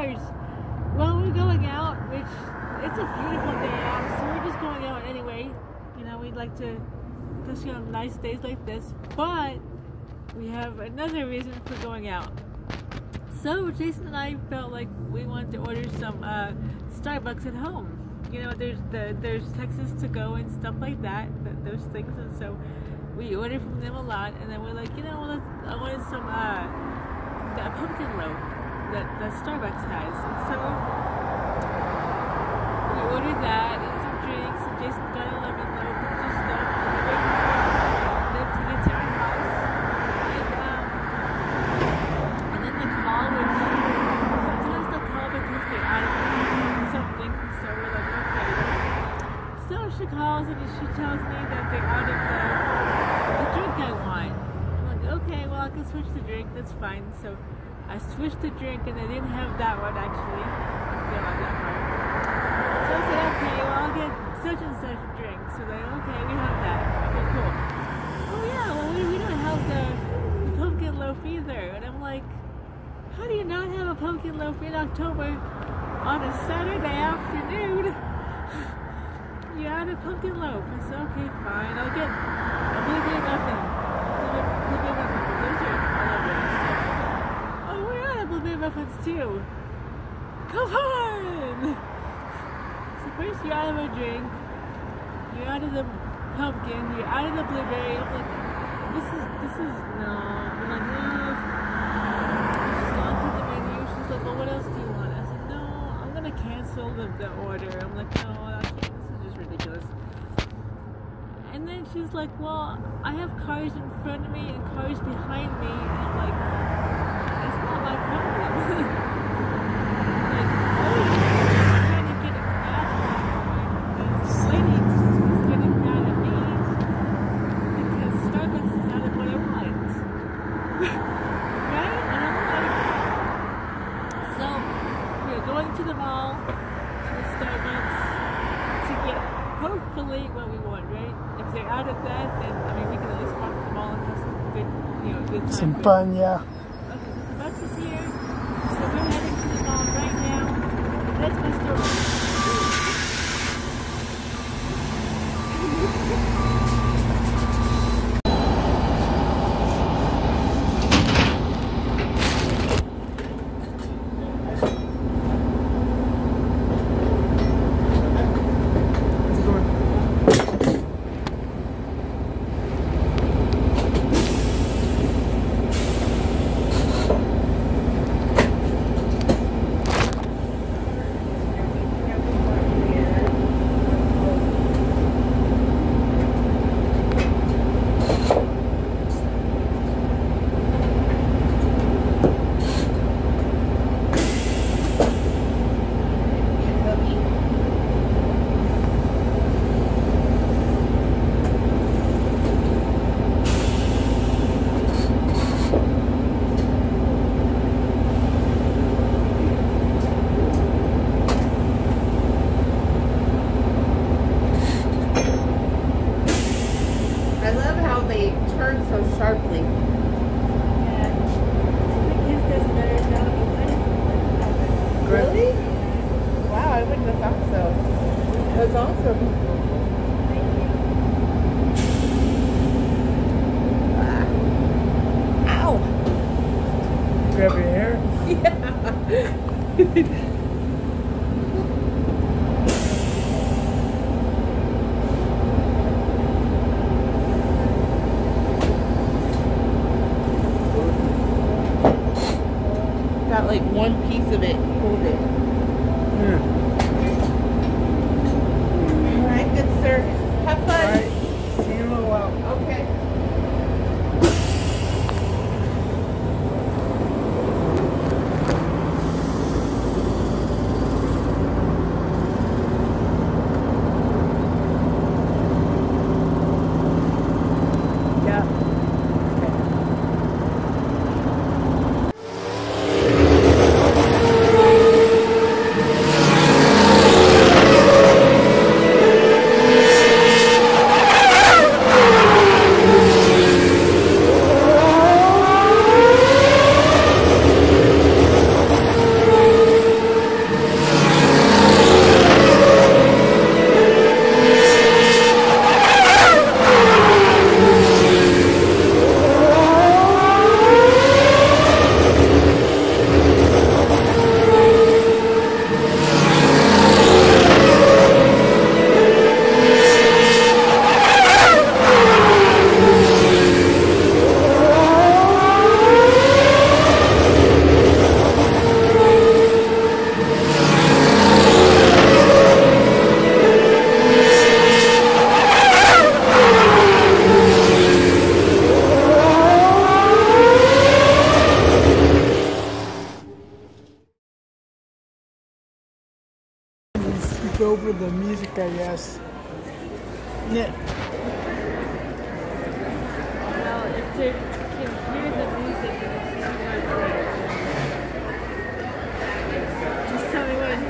cars. Well, we're going out, which it's a beautiful day out, so we're just going out anyway. You know, we'd like to, especially on nice days like this, but we have another reason for going out. So Jason and I felt like we wanted to order some Starbucks at home. You know, there's Texas to go and stuff like that, those things, and so we order from them a lot. And then we're like, you know, I wanted some the pumpkin loaf that Starbucks has, and so we ordered that and some drinks. And Jason got a lemon loaf and just stuff. And then to get to our house, and then the call, which sometimes they'll call because they're out of something. So we're like, okay. So she calls and she tells me that they're out of the drink I want. I'm like, okay, well I can switch the drink. That's fine. So I switched the drink and they didn't have that one actually. I feel like that part. So I said, okay, well I'll get such and such a drink. So they're like, okay, we have that. Okay, cool. Oh yeah, well we don't have the pumpkin loaf either. And I'm like, how do you not have a pumpkin loaf in October on a Saturday afternoon? You had a pumpkin loaf. I said, okay, fine. I'll get a blueberry muffin. Blueberry muffin. Those are, I love those. Oh, we're out of blueberry muffins too. Come on! So first you're out of a drink, you're out of the pumpkin, you're out of the blueberry. I'm like, this is, no. I'm like, no. She's gone through the menu. She's like, well, what else do you want? I said, no, I'm going to cancel the order. I'm like, no, I can't. This is just ridiculous. And then she's like, well, I have cars in front of me and cars behind me. And I'm like, it's not my problem. Like, oh, you're trying to get mad at me. This lady is getting mad at me because Starbucks is out of what I want. Right? And I'm like, so we're going to the mall, to the Starbucks, to get hopefully what we want, right? If they're out of that, then I mean we can at least walk to the mall and have some good, you know, good time. Some fun, yeah. Okay, the bus is here, so we're heading to the mall right now. That's my story. Sharply. Yeah. His does a better job of letting. Really? Wow, I wouldn't have thought so. That's awesome. Thank you. Ow! Grab your hair? Yeah. Got like one piece of it. Hold it. Yeah. All right, good sir. Have fun. All right. See you in a little while. Okay. Bye. for the music, I guess. Yeah. Well, if they can hear the music, then it's not like great. Just tell me when.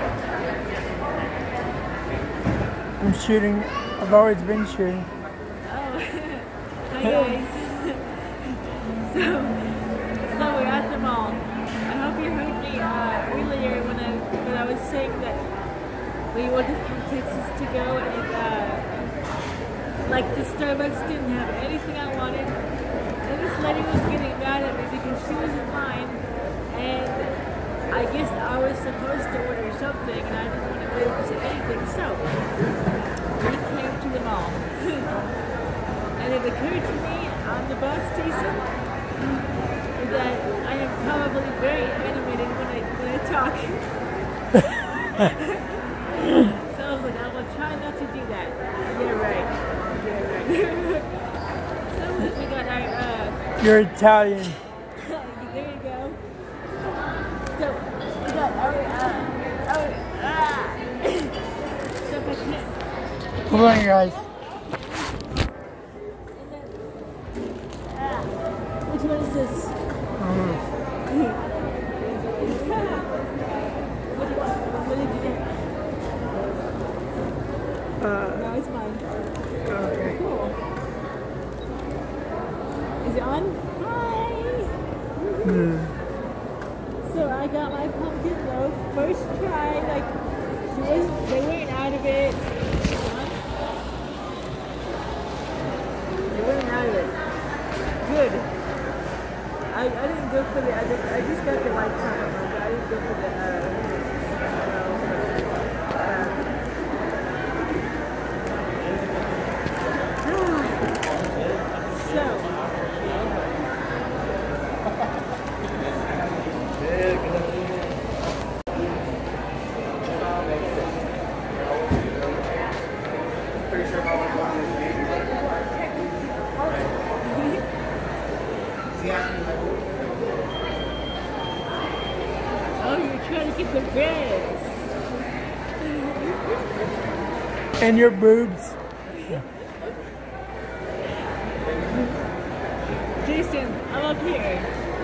I'm shooting. I've always been shooting. Oh, hi guys. So we're at the mall. I hope you heard me earlier when I was saying that we wanted from Texas to go and like the Starbucks didn't have anything I wanted. And this lady was getting mad at me because she was in line and I guess I was supposed to order something and I didn't want to order anything. So we came to the mall. And it occurred to me on the bus station that I am probably very animated when I talk. So I was like, I will try not to do that. Yeah, right. So we got our You're Italian. there you go. So we got our stuff I can't. Hold on, guys. Which one is this? What did you get? No, it's mine. Okay. Cool. Is it on? Hi! So I got my pumpkin loaf. First try, like, they weren't out of it. They weren't out of it. Good. I didn't go for the other, I just got the white chocolate one, but I didn't go for the, oh, you're trying to get the bread. And your boobs. Jason, I'm up here.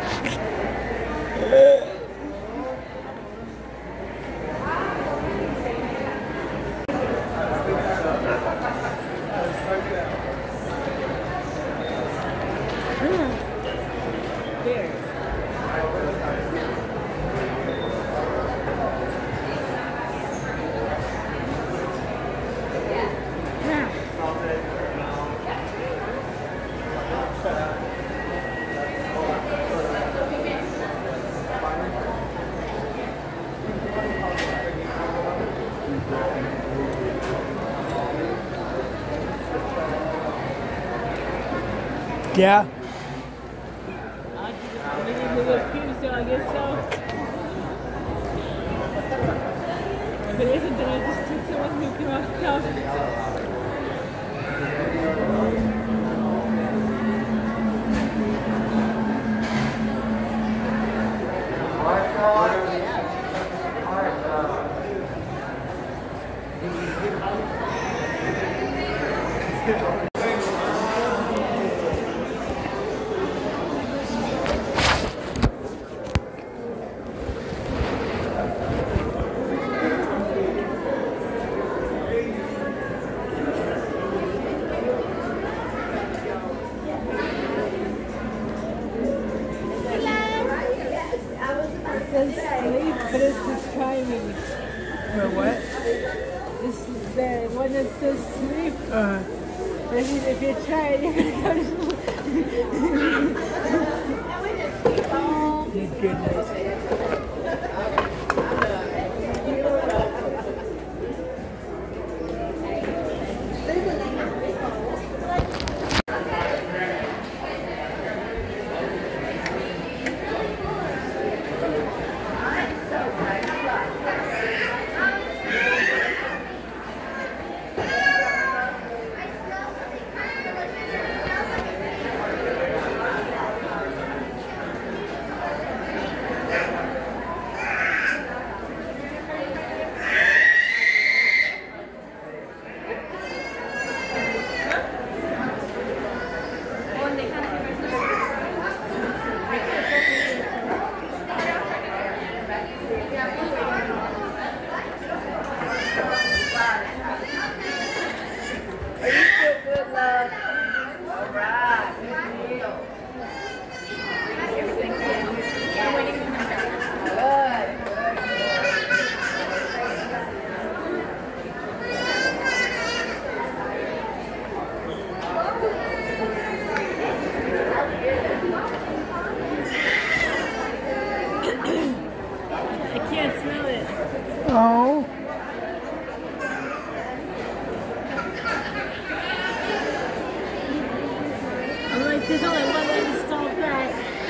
There. Yeah. I didn't move up here, so I guess so. If it isn't, then I just took someone who came off the couch. It says sleep, but it's the timing. What? This is the one that says sleep. If you're tired, you're gonna go to sleep. Thank goodness. There's only one way to solve that.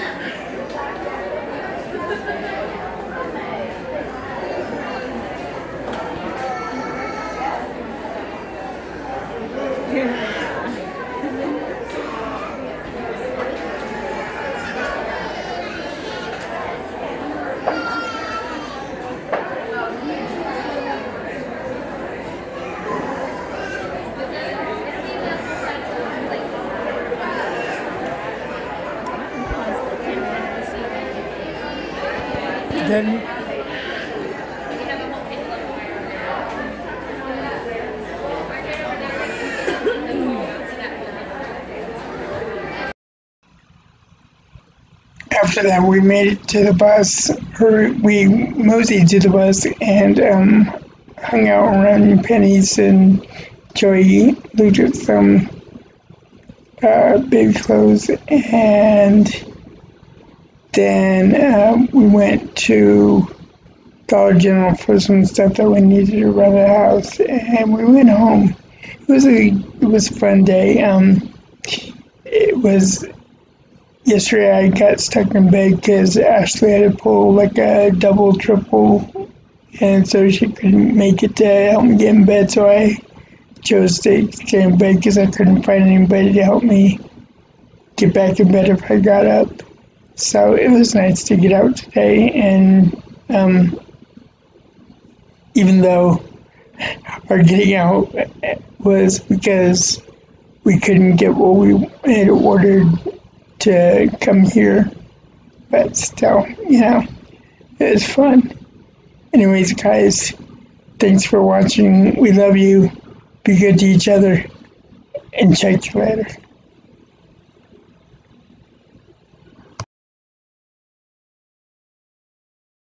Then after that, we made it to the bus, or we moseyed to the bus and hung out around Penny's, and Joey looked at some baby clothes, and then we went to Dollar General for some stuff that we needed around the house, and we went home. It was a fun day. It was yesterday. I got stuck in bed because Ashley had to pull like a double, triple, and so she couldn't make it to help me get in bed. So I chose to stay in bed because I couldn't find anybody to help me get back in bed if I got up. So it was nice to get out today, and even though our getting out was because we couldn't get what we had ordered to come here, but still, it was fun. Anyways, guys, thanks for watching. We love you. Be good to each other, and check you later.